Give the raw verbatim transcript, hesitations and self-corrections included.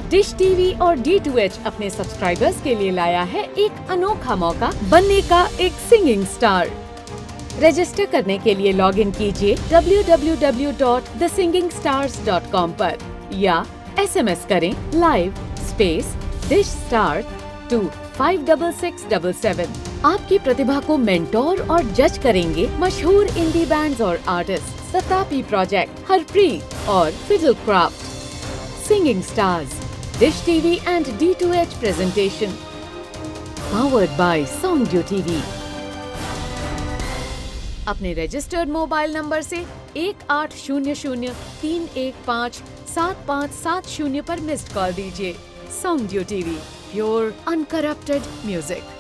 Dish TV और D two H अपने subscribers के लिए लाया है एक अनोखा मौका बनने का एक सिंगिंग स्टार। रजिस्टर करने के लिए लॉग इन कीजिए W W W dot the Singing Stars dot com पर या एस एम एस करें live space dish star two five double six double seven. आपकी प्रतिभा को मेंटोर और जज करेंगे मशहूर इंडी बैंड्स और आर्टिस्ट सतापी प्रोजेक्ट, हरप्रीत और fiddle craft. Singing Stars, Dish TV and D two H presentation, powered by Song TV. अपने रजिस्टर्ड मोबाइल नंबर से एक आठ शून्य शून्य तीन एक पाँच सात पाँच सात शून्य पर मिस्ड कॉल दीजिए। Song TV, pure uncorrupted music.